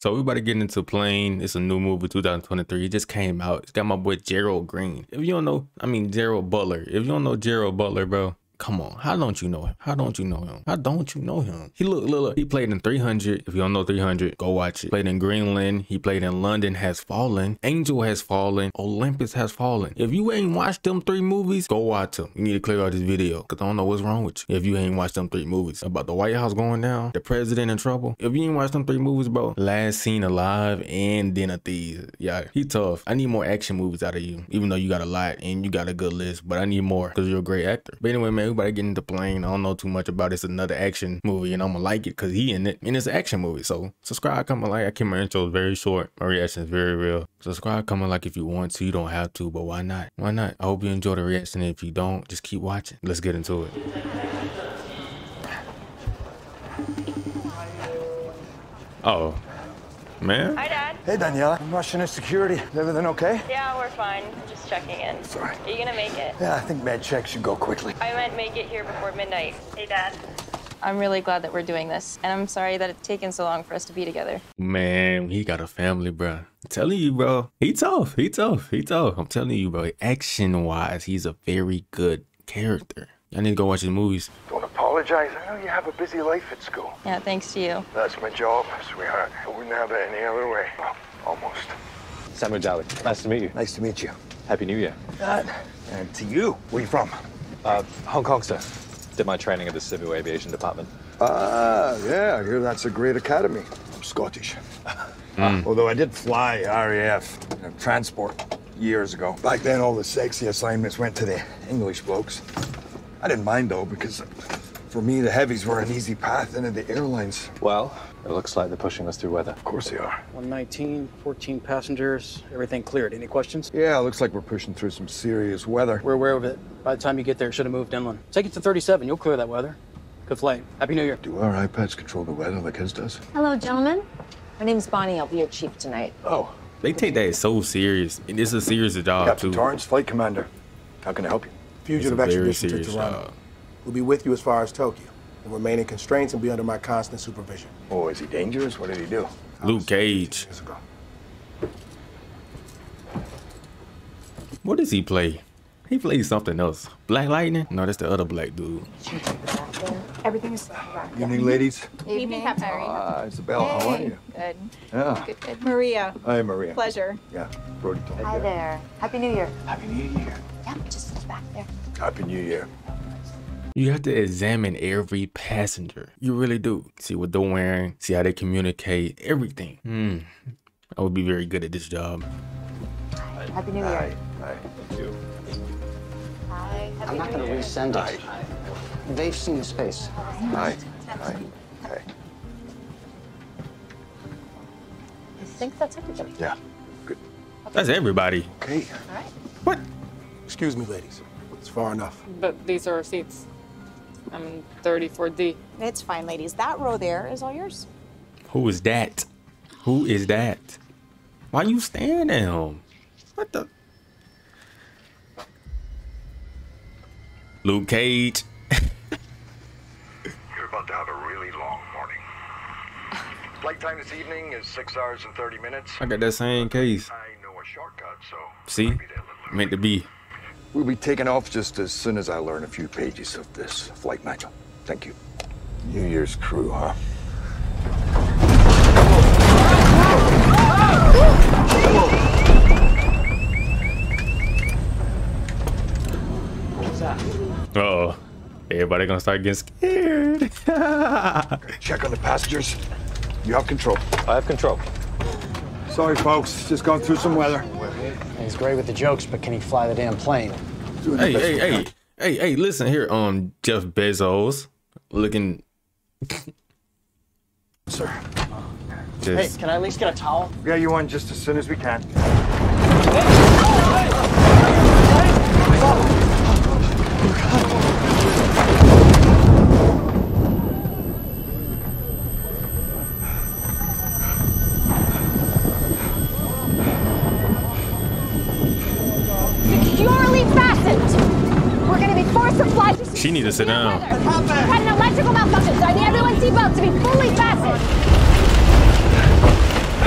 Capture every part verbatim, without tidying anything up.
So we about to get into Plane. It's a new movie, two thousand twenty-three. It just came out. It's got my boy Gerald Green. If you don't know, I mean Gerald Butler. If you don't know Gerald Butler, bro, come on. How don't you know him? How don't you know him? How don't you know him? He look, look, look. He played in three hundred. If you don't know three hundred, go watch it. Played in Greenland. He played in London Has Fallen. Angel Has Fallen. Olympus Has Fallen. If you ain't watched them three movies, go watch them. You need to clear out this video because I don't know what's wrong with you. If you ain't watched them three movies about the White House going down, the president in trouble. If you ain't watched them three movies, bro, Last Seen Alive and Den of Thieves. Yeah, he tough. I need more action movies out of you, even though you got a lot and you got a good list, but I need more because you're a great actor. But anyway, man, we about to get into Plane. I don't know too much about it. It's another action movie and I'm gonna like it because he in it and it's an action movie. So subscribe, comment, like. I keep my intros very short. My reaction is very real. Subscribe, comment, like if you want to. You don't have to, but why not? Why not? I hope you enjoy the reaction. If you don't, just keep watching. Let's get into it. Oh, man. Hi, Dad. Hey, Daniela. I'm rushing in security. Is everything okay? Yeah, we're fine. I'm just checking in. Sorry. Are you gonna make it? Yeah, I think med check should go quickly. I meant make it here before midnight. Hey, Dad. I'm really glad that we're doing this, and I'm sorry that it's taken so long for us to be together. Man, he got a family, bro. I'm telling you, bro. He tough. He tough. He tough. I'm telling you, bro. Action-wise, he's a very good character. I need to go watch his movies. Don't apologize. I know you have a busy life at school. Yeah, thanks to you. That's my job, sweetheart. I wouldn't have it any other way. Well, almost. Samuel Jolly. Nice to meet you. Nice to meet you. Happy New Year. And, and to you. Where you from? Uh, Hong Kong, sir. Did my training at the Civil Aviation Department. Ah, yeah, I hear that's a great academy. I'm Scottish. Mm. Although I did fly R A F you know, transport years ago. Back then, all the sexy assignments went to the English blokes. I didn't mind, though, because for me, the heavies were an easy path into the airlines. Well, it looks like they're pushing us through weather. Of course they are. one nineteen, fourteen passengers, everything cleared. Any questions? Yeah, looks like we're pushing through some serious weather. We're aware of it. By the time you get there, it should have moved inland. Take it to thirty-seven. You'll clear that weather. Good flight. Happy New Year. Do our iPads control the weather like his does? Hello, gentlemen. My name's Bonnie. I'll be your chief tonight. Oh. They take that so serious. And it's a serious job, Captain too. Torrance, flight commander. How can I help you? Fugitive It's a very extradition to serious Toronto. job. We'll be with you as far as Tokyo. We'll remain in constraints and be under my constant supervision. Oh, is he dangerous? What did he do? Luke Cage. Years ago. What does he play? He plays something else. Black Lightning? No, that's the other black dude. Everything is Evening, ladies. evening. Ah, Isabel, how are you? Good. Yeah. Good, good. Maria, Hi, Maria. pleasure. Yeah, Brodie Torrance. Hi there. Happy New Year. Happy New Year. Yeah, just sit back there. Happy New Year. You have to examine every passenger. You really do. See what they're wearing, see how they communicate, everything. Hmm. I would be very good at this job. Hi. Happy New Year. Hi. Hi. Thank you. Hi. Happy I'm not New going to Year. resend it. They've seen the space. Hi. Hi. Hi. I think that's everybody. Yeah. Good. That's everybody. Okay. All right. What? Excuse me, ladies. It's far enough. But these are our seats. I'm in thirty-four D. It's fine, ladies. That row there is all yours. Who is that? Who is that? Why you staring at him? What the? Luke Cage. You're about to have a really long morning. Flight time this evening is six hours and thirty minutes. I got that same case. I know a shortcut, so See? maybe they'll let Meant to be. We'll be taking off just as soon as I learn a few pages of this flight manual. Thank you. New Year's crew, huh? What's that? Uh-oh. Everybody gonna start getting scared. Check on the passengers. You have control. I have control. Sorry, folks. Just gone through some weather. He's great with the jokes, but can he fly the damn plane? Doing the Hey, best hey, we hey, can. hey, hey, listen here, um, Jeff Bezos. Looking Sir. Hey, just can I at least get a towel? Yeah, you on just as soon as we can. Securely fastened. We're going to be forced to fly to She need to sit down. We've had an electrical malfunction, so I need everyone's seatbelts to be fully fastened.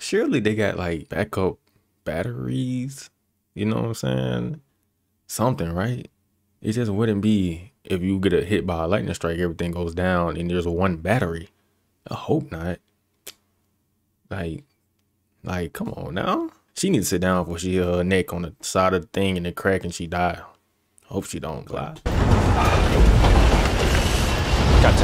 Surely they got like backup batteries. You know what I'm saying? Something, right? It just wouldn't be if you get a hit by a lightning strike, everything goes down and there's one battery. I hope not. Like, like, come on now. She needs to sit down before she hit her neck on the side of the thing and it crack and she die. Hope she don't glide. Gotcha.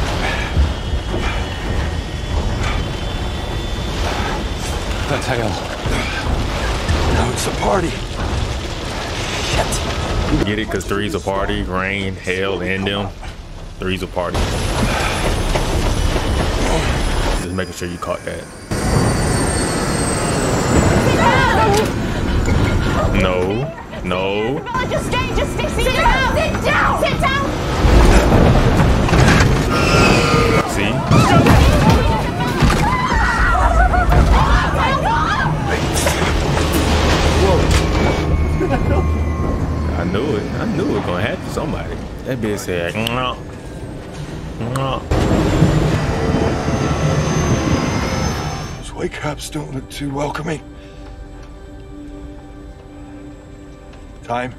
That's hell. Now it's a party. Shit. Get it? Cause three's a party, rain, hell, and them. Three's a party. Just making sure you caught that. No, no. Just stay, just stay. Sit down, sit down, sit down. See? I knew it. I knew it was gonna happen to somebody. That bitch said, no. No. Those white caps don't look too welcoming. Time?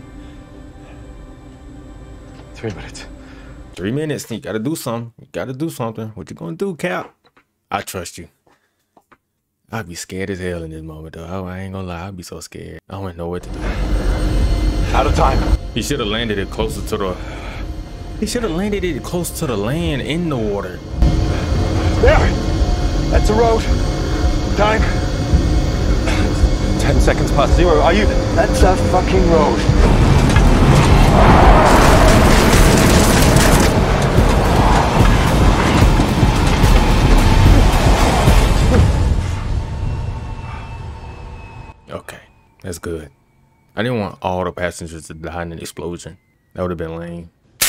Three minutes. Three minutes. You gotta do something. You gotta do something. What you gonna do, Cap? I trust you. I'd be scared as hell in this moment, though. Oh, I ain't gonna lie. I'd be so scared. I wouldn't know what to do. Out of time. He should have landed it closer to the... He should have landed it close to the land in the water. There! That's a road. Time. Ten seconds past zero. Are you? That's a fucking road. Okay, that's good. I didn't want all the passengers to die in an explosion. That would have been lame.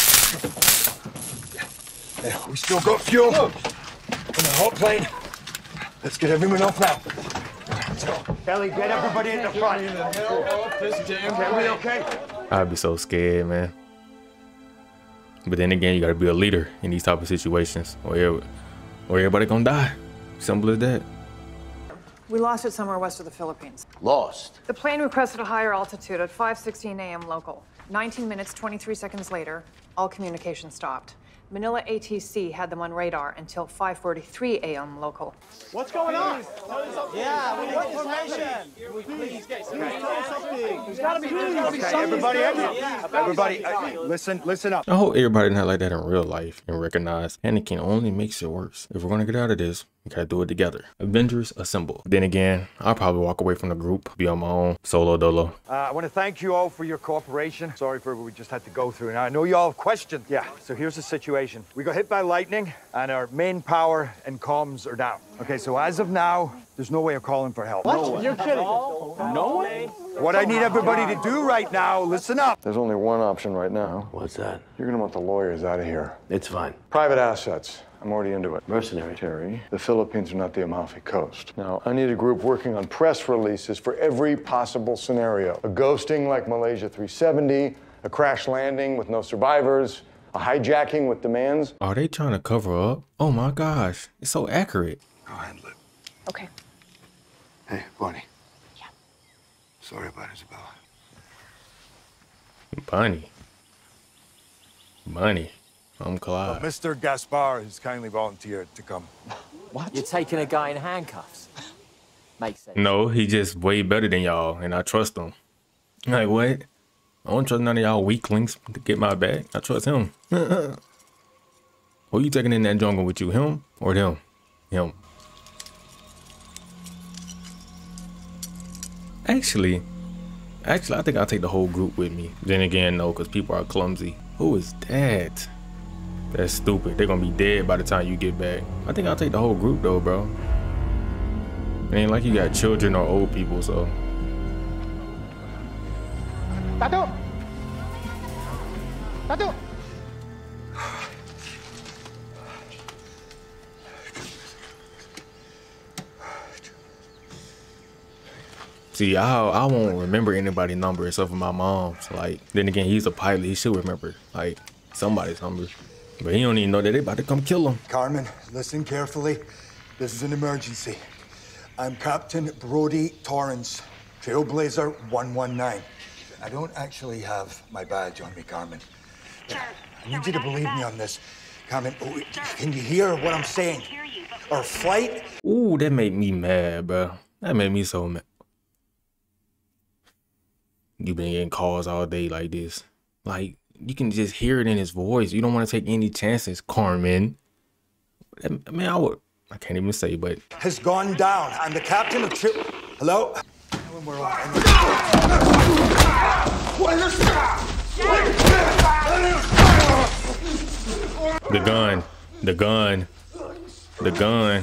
Yeah, we still got fuel in the hot plane. Let's get everyone off now. Kelly, get everybody in the front. Are we okay? I'd be so scared, man. But then again, you gotta be a leader in these type of situations, or or everybody gonna die. Simple as that. We lost it somewhere west of the Philippines. Lost? The plane requested a higher altitude at five sixteen a m local. nineteen minutes, twenty-three seconds later, all communication stopped. Manila A T C had them on radar until five forty-three a m local. What's going on? Yeah, we need information. Please, please tell us something. There's gotta be something. Okay, everybody, everybody, uh, listen, listen up. I hope everybody not like that in real life and recognize panicking only makes it worse. If we're gonna get out of this, we gotta do it together. Avengers assemble. Then again, I'll probably walk away from the group, be on my own, solo dolo. Uh, I want to thank you all for your cooperation. Sorry for what we just had to go through. Now, I know you all have questions. Yeah, so here's the situation. We got hit by lightning, and our main power and comms are down. Okay, so as of now, there's no way of calling for help. What? No You're kidding. No way? What I need everybody to do right now, listen up. There's only one option right now. What's that? You're gonna want the lawyers out of here. It's fine. Private assets. I'm already into it. Mercenary. Terry, the Philippines are not the Amalfi Coast. Now, I need a group working on press releases for every possible scenario. A ghosting like Malaysia three seventy, a crash landing with no survivors, a hijacking with demands. Are they trying to cover up? Oh my gosh, it's so accurate. I'll handle it. Okay. Hey, Bonnie. Yeah. Sorry about Isabella. Bunny. Bunny. I'm Clyde. Well, Mister Gaspare has kindly volunteered to come. What? You're taking a guy in handcuffs? Makes sense. No, he just way better than y'all, and I trust him. Like, what? I don't trust none of y'all weaklings to get my back. I trust him. Who you taking in that jungle with you, him or them? Him. Actually, actually, I think I'll take the whole group with me. Then again, no, because people are clumsy. Who is that? That's stupid. They're gonna be dead by the time you get back. I think I'll take the whole group though, bro. It ain't like you got children or old people, so. Tato! Tato! See, I I won't remember anybody's number except for my mom's. Like, then again, he's a pilot. He should remember, like, somebody's number. But he don't even know that they about to come kill him. Carmen, listen carefully. This is an emergency. I'm Captain Brodie Torrance, Trailblazer one one nine. I don't actually have my badge on me, Carmen. I need you to believe me on this. Carmen, oh, can you hear what I'm saying? Our flight... Ooh, that made me mad, bro. That made me so mad. You've been getting calls all day like this. Like, you can just hear it in his voice. You don't want to take any chances, Carmen. I mean, I would... I can't even say, but... Has gone down. I'm the captain of Trail... Hello? We're on. The gun. The gun. The gun.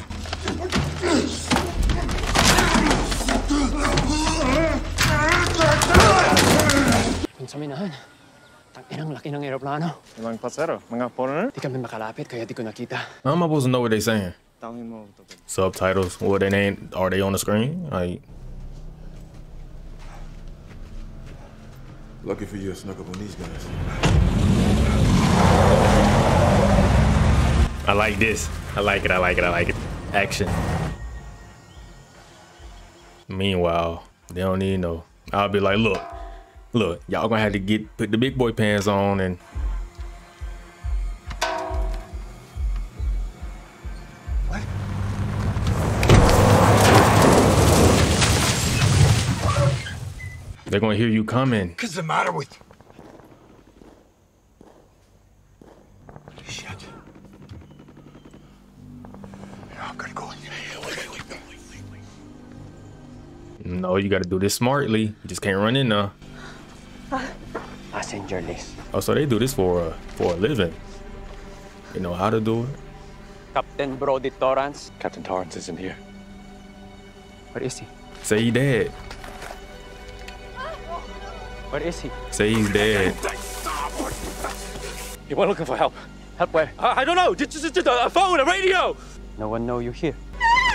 Sa minahan. Tangin ang laki ng aeroplano. Ilang pasero? Mga foreigner? Di kami makalapit kaya di ko nakita. How am I supposed to know what they're saying? Subtitles. What they name? Are they on the screen? Like. Lucky for you, I snuck up on these guys. I like this. I like it. I like it. I like it. Action. Meanwhile, they don't even know. I'll be like, look, look, y'all gonna have to get put the big boy pants on and. What? They're gonna hear you coming. What's the matter with you? Shit. I'm gonna go in here. Wait, wait, wait, wait, wait, wait. No, you gotta do this smartly. You just can't run in there. Passenger list. Oh, so they do this for a for a living. You know how to do it. Captain Brodie Torrance. Captain Torrance isn't here. Where is he? Say he dead. Where is he? Say he's dead. You were looking for help. Help where? I, I don't know. Just, just, just a phone, a radio. No one know you're here.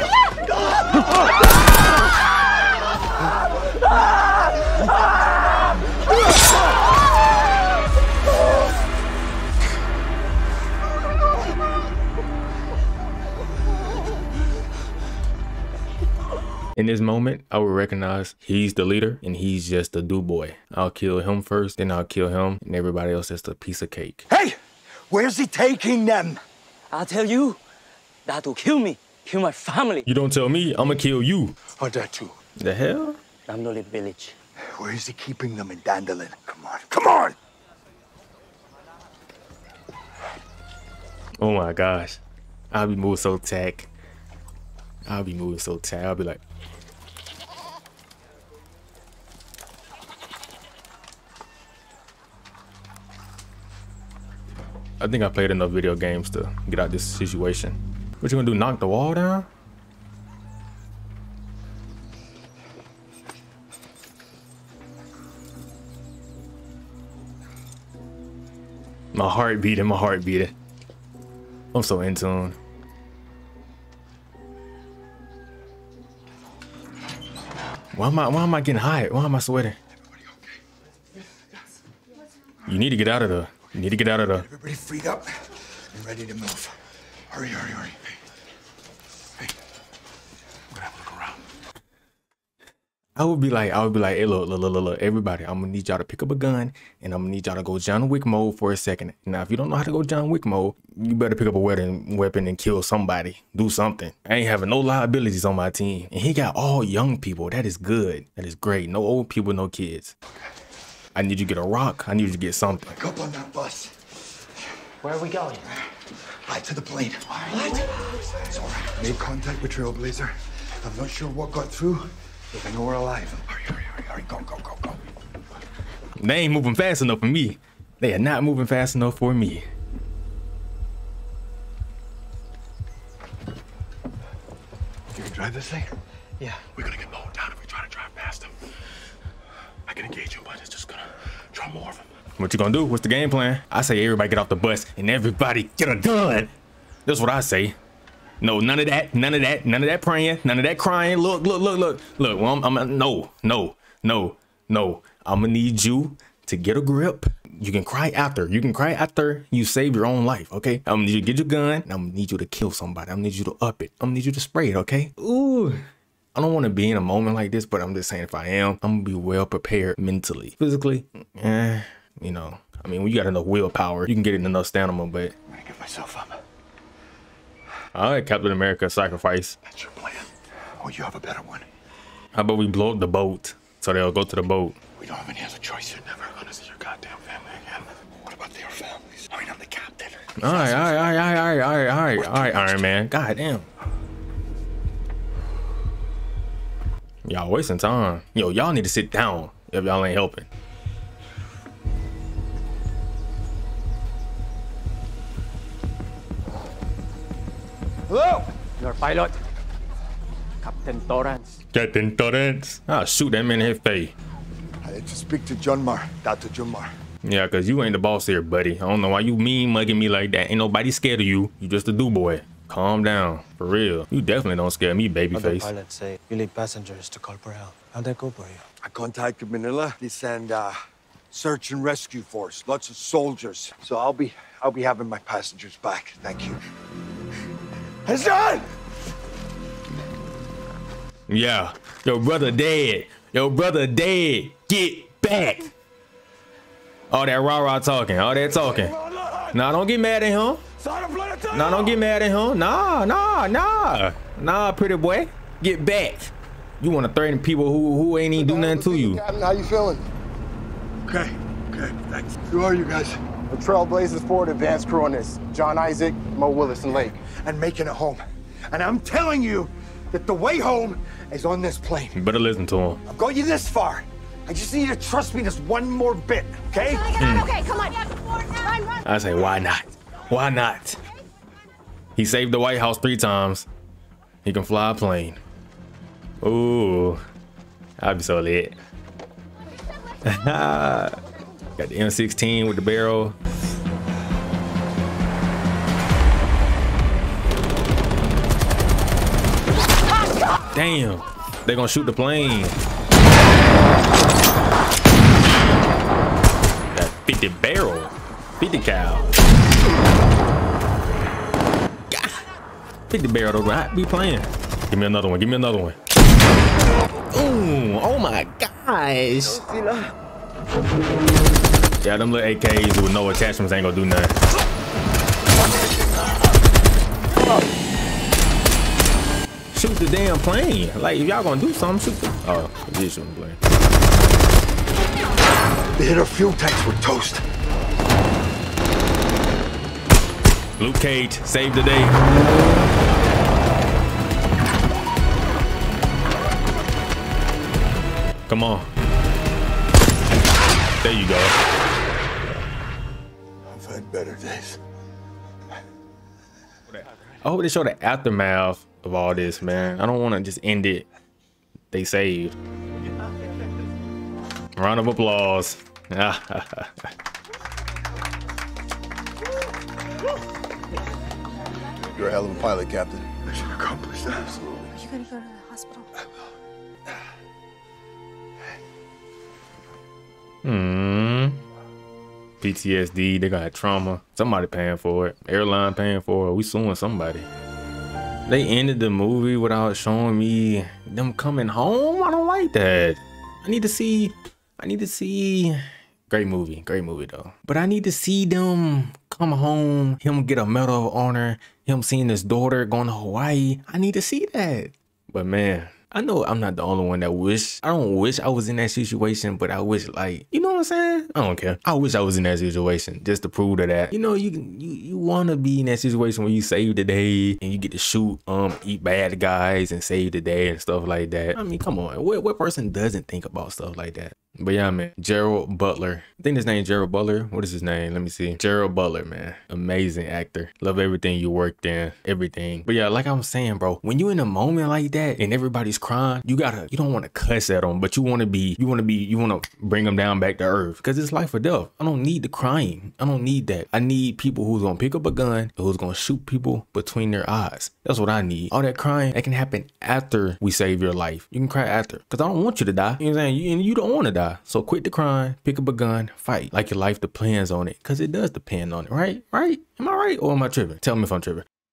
In this moment, I would recognize he's the leader and he's just a do boy. I'll kill him first, then I'll kill him, and everybody else is a piece of cake. Hey! Where's he taking them? I'll tell you. That will kill me. Kill my family. You don't tell me, I'ma kill you. Or that too. The hell? Ramdoli village. Where is he keeping them in Dandelion? Come on, come on! Oh my gosh. I'll be moving so tack. I'll be moving so tack. I'll be like... I think I played enough video games to get out this situation. What you gonna do, knock the wall down? My heart beating, my heart beating. I'm so in tune. Why am I, why am I getting hot? Why am I sweating? You need to get out of there. You need to get out of there. Everybody freed up and ready to move. Hurry, hurry, hurry. Hey, hey. I'm gonna have a look around. I would be like, I would be like, hey, look, look, look, look, look, everybody, I'm gonna need y'all to pick up a gun and I'm gonna need y'all to go John Wick mode for a second. Now, if you don't know how to go John Wick mode, you better pick up a weapon, weapon and kill somebody. Do something. I ain't having no liabilities on my team. And he got all young people. That is good. That is great. No old people, no kids. I need you to get a rock. I need you to get something. Go up on that bus. Where are we going? Right to the plane. What? It's all right. Made contact with Trailblazer. I'm not sure what got through, but I know we're alive. Hurry, hurry, hurry, hurry. Go, go, go, go. They ain't moving fast enough for me. They are not moving fast enough for me. You can drive this thing? Yeah. We're gonna get mowed down if we try to drive past them. I can engage him, but it's just gonna draw more of them. What you gonna do? What's the game plan? I say everybody get off the bus and everybody get a gun. That's what I say. No, none of that, none of that, none of that praying, none of that crying. Look, look, look, look, look. Well, I'm, I'm no, no, no, no. I'm gonna need you to get a grip. You can cry after. You can cry after you save your own life, okay? I'm gonna need you to get your gun, and I'm gonna need you to kill somebody. I'm gonna need you to up it. I'm gonna need you to spray it, okay? Ooh. I don't want to be in a moment like this, but I'm just saying if I am, I'm gonna be well prepared mentally. Physically, eh, you know, I mean, when you got enough willpower, you can get enough stamina, but I'm gonna get myself up. all right, Captain America sacrifice. That's your plan. Oh, you have a better one. How about we blow up the boat so they'll go to the boat? We don't have any other choice. You're never gonna see your goddamn family again. What about their families? I mean, I'm the captain. All right, all right, all right, all right, all right, all right, all right, Iron Man. God damn. Y'all wasting time. Yo, y'all need to sit down if y'all ain't helping. Hello? Your pilot, Captain Torrance. Captain Torrance. I'll shoot that man in his face. I had to speak to Junmar, Doctor Junmar. Yeah, because you ain't the boss here, buddy. I don't know why you mean mugging me like that. Ain't nobody scared of you. You just a do boy. Calm down. For real. You definitely don't scare me, babyface. Other pilots say you lead passengers to call for help. How'd that go for you? I contacted Manila. They send uh, search and rescue force. Lots of soldiers. So I'll be I'll be having my passengers back. Thank you. Hassan! Yeah. Your brother dead. Your brother dead. Get back. All that rah-rah talking. All that talking. Nah, don't get mad at him. Nah, don't get mad at him. Nah, nah, nah. Nah, pretty boy. Get back. You want to threaten people who, who ain't even do nothing to you. Captain, how you feeling? Okay, okay, thanks. Who are you guys? The Trailblazers Forward Advanced Crew on this. John Isaac, Mo Willis, and Lake. And making it home. And I'm telling you that the way home is on this plane. You better listen to him. I've got you this far. I just need you to trust me just one more bit, okay? Mm. Okay, come on. Run, run. I say, why not? Why not? He saved the White House three times. He can fly a plane. Ooh, I'd be so lit. Got the M sixteen with the barrel. Damn, they gonna shoot the plane. That fifty barrel, fifty cal. God, fifty barrel though, I be playing. Give me another one, give me another one. Ooh, oh my gosh. Yeah, them little A Ks with no attachments ain't gonna do nothing. Shoot the damn plane. Like, if y'all gonna do something, shoot the... Oh, I did shoot the plane. They hit our fuel tanks with toast. Luke Cage, save the day. Come on. There you go. I've had better days. I hope they show the aftermath of all this, man. I don't want to just end it. They saved. Round of applause. You're a hell of a pilot, Captain. Mission accomplished, absolutely. Are you gonna go to the hospital? Hmm. P T S D, they got trauma. Somebody paying for it. Airline paying for it. We suing somebody. They ended the movie without showing me them coming home. I don't like that. I need to see, I need to see, great movie, great movie though. But I need to see them come home, him get a Medal of Honor, him seeing his daughter going to Hawaii. I need to see that. But man, I know I'm not the only one that wish. I don't wish I was in that situation, but I wish, like, you know what I'm saying? I don't care. I wish I was in that situation just to prove to that. You know, you you you want to be in that situation where you save the day and you get to shoot, um, eat bad guys and save the day and stuff like that. I mean, come on. What, what person doesn't think about stuff like that? But yeah, man, Gerald Butler. I think his name is Gerald Butler. What is his name? Let me see. Gerald Butler, man. Amazing actor. Love everything you worked in. Everything. But yeah, like I was saying, bro, when you in a moment like that and everybody's crying, you gotta, you don't want to cuss at them, but you want to be, you want to be, you want to bring them down back to earth. Because it's life or death. I don't need the crying. I don't need that. I need people who's going to pick up a gun and who's going to shoot people between their eyes. That's what I need. All that crying, that can happen after we save your life. You can cry after. Because I don't want you to die. You know what I'm saying? You, and you don't want to die. So quit the crying, pick up a gun, fight like your life depends on it. Because it does depend on it, right? Right? Am I right or am I tripping? Tell me if I'm tripping.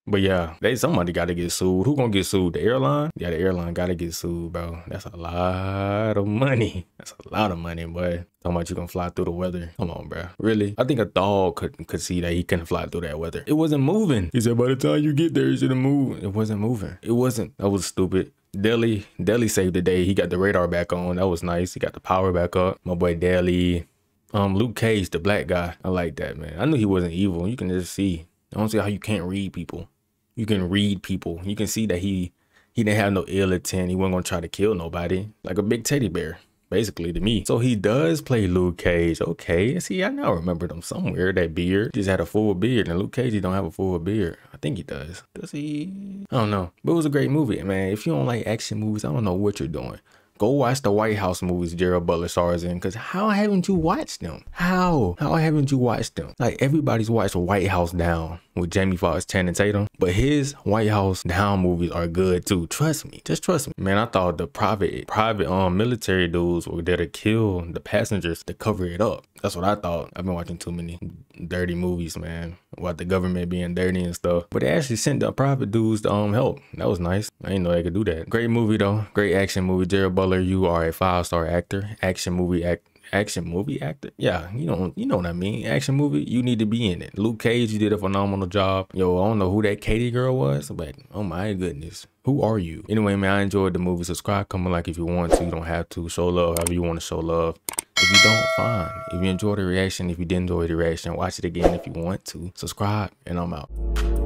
But yeah, they somebody got to get sued. Who gonna get sued? The airline? Yeah, the airline got to get sued, bro. That's a lot of money. That's a lot of money, boy. Talking about you gonna fly through the weather. Come on, bro. Really? I think a dog could could see that he couldn't fly through that weather. It wasn't moving. He said by the time you get there, it should have moved. It wasn't moving. It wasn't. That was stupid. Deli, Deli saved the day. He got the radar back on. That was nice. He got the power back up. My boy Deli. Um, Luke Cage, the black guy. I like that, man. I knew he wasn't evil. You can just see. I don't see how you can't read people. You can read people. You can see that he he didn't have no ill intent. He wasn't gonna try to kill nobody. Like a big teddy bear, basically, to me. So he does play Luke Cage. Okay, see, I now remember them somewhere. That beard just had a full beard, and Luke Cage he don't have a full beard. I think he does. Does he? I don't know. But it was a great movie, man. If you don't like action movies, I don't know what you're doing. Go watch the White House movies Gerald Butler stars in, because how haven't you watched them? How? How haven't you watched them? Like, everybody's watched White House Down with Jamie Foxx, Channing Tatum, but his White House Down movies are good too. Trust me. Just trust me. Man, I thought the private, private um military dudes were there to kill the passengers to cover it up. That's what I thought. I've been watching too many dirty movies, man, about the government being dirty and stuff. But they actually sent the private dudes to um help. That was nice. I didn't know they could do that. Great movie though. Great action movie. Gerald Butler, you are a five-star actor. Action movie act. Action movie actor. Yeah, you know, you know what I mean. Action movie, you need to be in it. Luke Cage, you did a phenomenal job. Yo, I don't know who that Katie girl was, but oh my goodness. Who are you? Anyway, man, I enjoyed the movie. Subscribe, comment, like if you want to. You don't have to. Show love however you want to show love. If you don't, fine. If you enjoyed the reaction, if you didn't enjoy the reaction, watch it again if you want to. Subscribe, and I'm out.